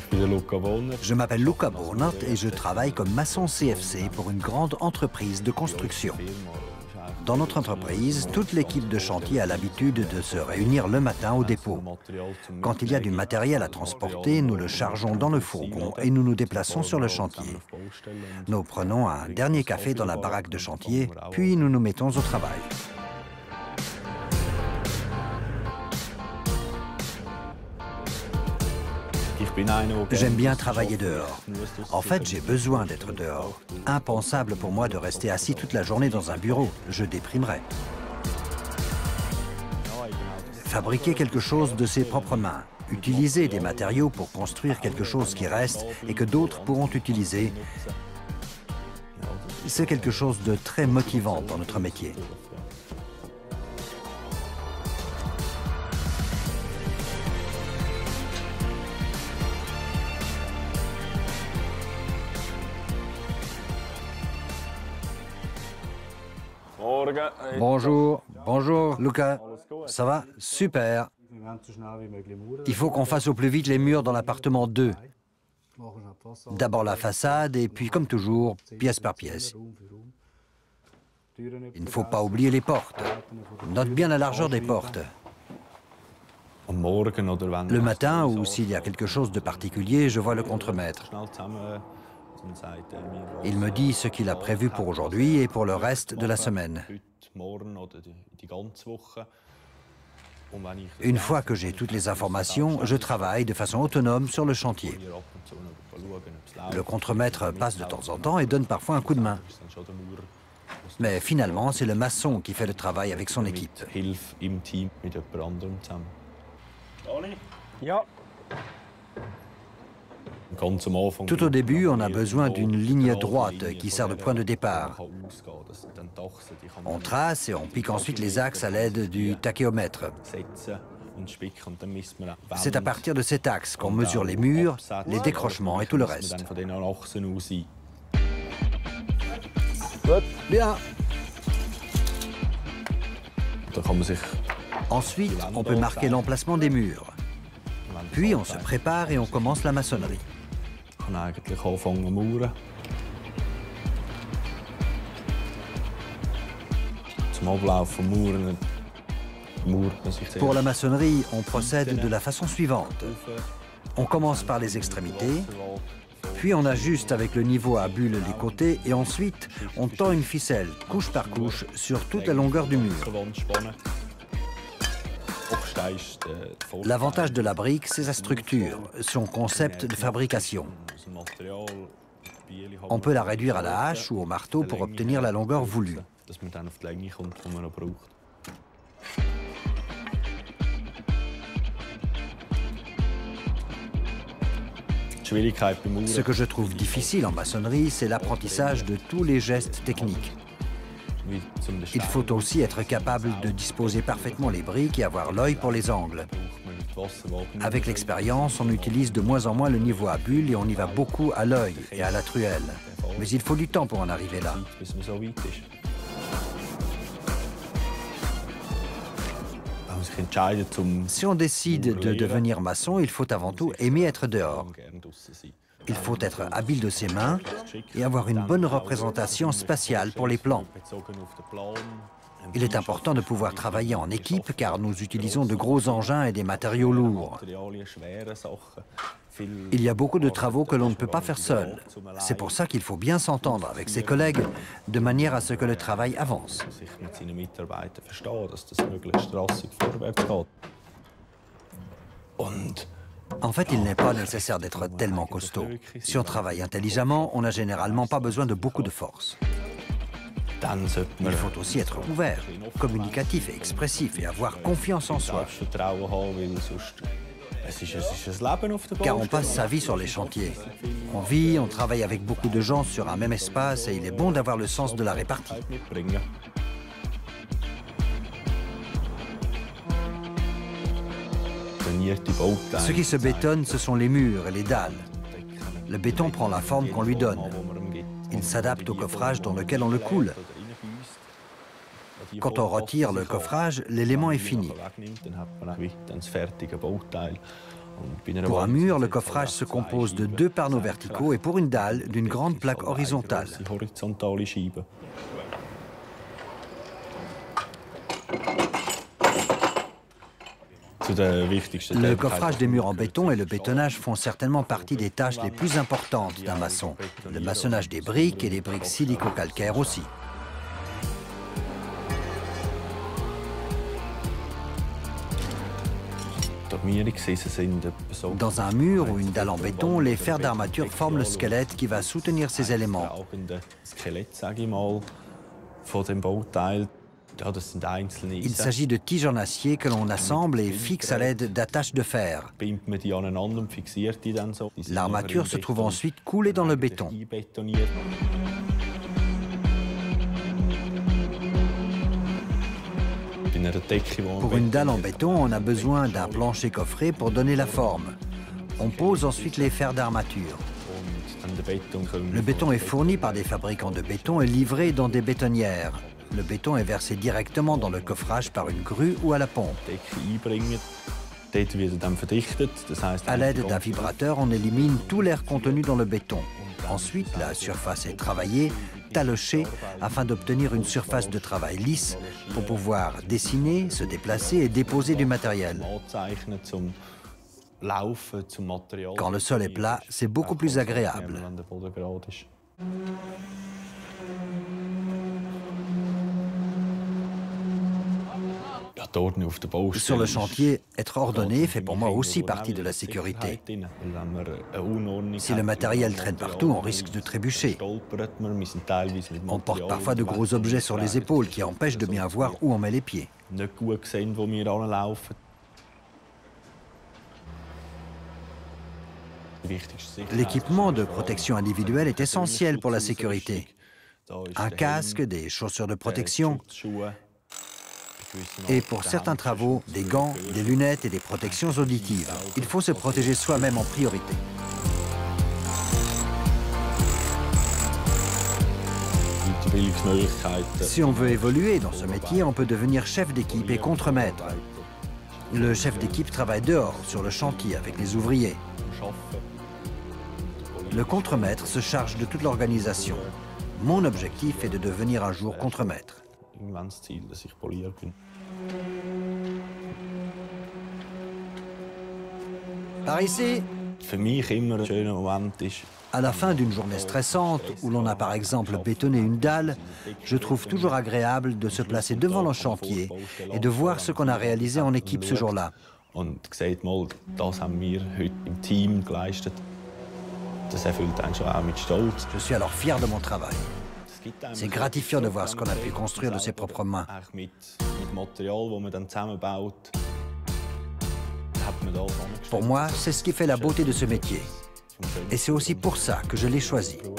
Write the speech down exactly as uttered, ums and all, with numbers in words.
Je m'appelle Luca Bonert et je travaille comme maçon C F C pour une grande entreprise de construction. Dans notre entreprise, toute l'équipe de chantier a l'habitude de se réunir le matin au dépôt. Quand il y a du matériel à transporter, nous le chargeons dans le fourgon et nous nous déplaçons sur le chantier. Nous prenons un dernier café dans la baraque de chantier, puis nous nous mettons au travail. J'aime bien travailler dehors. En fait, j'ai besoin d'être dehors. Impensable pour moi de rester assis toute la journée dans un bureau. Je déprimerais. Fabriquer quelque chose de ses propres mains, utiliser des matériaux pour construire quelque chose qui reste et que d'autres pourront utiliser, c'est quelque chose de très motivant dans notre métier. Bonjour, bonjour, Luca. Ça va? Super. Il faut qu'on fasse au plus vite les murs dans l'appartement deux. D'abord la façade et puis, comme toujours, pièce par pièce. Il ne faut pas oublier les portes. Note bien la largeur des portes. Le matin, ou s'il y a quelque chose de particulier, je vois le contremaître. Il me dit ce qu'il a prévu pour aujourd'hui et pour le reste de la semaine. Une fois que j'ai toutes les informations, je travaille de façon autonome sur le chantier. Le contremaître passe de temps en temps et donne parfois un coup de main. Mais finalement, c'est le maçon qui fait le travail avec son équipe. Tout au début, on a besoin d'une ligne droite qui sert de point de départ. On trace et on pique ensuite les axes à l'aide du tachéomètre. C'est à partir de cet axe qu'on mesure les murs, les décrochements et tout le reste. Bien. Ensuite, on peut marquer l'emplacement des murs. Puis on se prépare et on commence la maçonnerie. Pour la maçonnerie, on procède de la façon suivante. On commence par les extrémités, puis on ajuste avec le niveau à bulle les côtés et ensuite on tend une ficelle, couche par couche, sur toute la longueur du mur. L'avantage de la brique, c'est sa structure, son concept de fabrication. On peut la réduire à la hache ou au marteau pour obtenir la longueur voulue. Ce que je trouve difficile en maçonnerie, c'est l'apprentissage de tous les gestes techniques. Il faut aussi être capable de disposer parfaitement les briques et avoir l'œil pour les angles. Avec l'expérience, on utilise de moins en moins le niveau à bulle et on y va beaucoup à l'œil et à la truelle. Mais il faut du temps pour en arriver là. Si on décide de devenir maçon, il faut avant tout aimer être dehors. Il faut être habile de ses mains et avoir une bonne représentation spatiale pour les plans. Il est important de pouvoir travailler en équipe car nous utilisons de gros engins et des matériaux lourds. Il y a beaucoup de travaux que l'on ne peut pas faire seul. C'est pour ça qu'il faut bien s'entendre avec ses collègues de manière à ce que le travail avance. En fait, il n'est pas nécessaire d'être tellement costaud. Si on travaille intelligemment, on n'a généralement pas besoin de beaucoup de force. Il faut aussi être ouvert, communicatif et expressif et avoir confiance en soi. Car on passe sa vie sur les chantiers. On vit, on travaille avec beaucoup de gens sur un même espace et il est bon d'avoir le sens de la répartie. Ce qui se bétonne, ce sont les murs et les dalles. Le béton prend la forme qu'on lui donne. Il s'adapte au coffrage dans lequel on le coule. Quand on retire le coffrage, l'élément est fini. Pour un mur, le coffrage se compose de deux panneaux verticaux et pour une dalle, d'une grande plaque horizontale. Le coffrage des murs en béton et le bétonnage font certainement partie des tâches les plus importantes d'un maçon. Le maçonnage des briques et des briques silico-calcaires aussi. Dans un mur ou une dalle en béton, les fers d'armature forment le squelette qui va soutenir ces éléments. Il s'agit de tiges en acier que l'on assemble et fixe à l'aide d'attaches de fer. L'armature se trouve ensuite coulée dans le béton. Pour une dalle en béton, on a besoin d'un plancher coffré pour donner la forme. On pose ensuite les fers d'armature. Le béton est fourni par des fabricants de béton et livré dans des bétonnières. Le béton est versé directement dans le coffrage par une grue ou à la pompe. À l'aide d'un vibrateur, on élimine tout l'air contenu dans le béton. Ensuite, la surface est travaillée, talochée, afin d'obtenir une surface de travail lisse pour pouvoir dessiner, se déplacer et déposer du matériel. Quand le sol est plat, c'est beaucoup plus agréable. Sur le chantier, être ordonné fait pour moi aussi partie de la sécurité. Si le matériel traîne partout, on risque de trébucher. On porte parfois de gros objets sur les épaules qui empêchent de bien voir où on met les pieds. L'équipement de protection individuelle est essentiel pour la sécurité. Un casque, des chaussures de protection, et pour certains travaux, des gants, des lunettes et des protections auditives. Il faut se protéger soi-même en priorité. Si on veut évoluer dans ce métier, on peut devenir chef d'équipe et contremaître. Le chef d'équipe travaille dehors, sur le chantier, avec les ouvriers. Le contremaître se charge de toute l'organisation. Mon objectif est de devenir un jour contremaître. Par ici. À la fin d'une journée stressante, où l'on a par exemple bétonné une dalle, je trouve toujours agréable de se placer devant le chantier et de voir ce qu'on a réalisé en équipe ce jour-là. Je suis alors fier de mon travail. C'est gratifiant de voir ce qu'on a pu construire de ses propres mains. Pour moi, c'est ce qui fait la beauté de ce métier. Et c'est aussi pour ça que je l'ai choisi.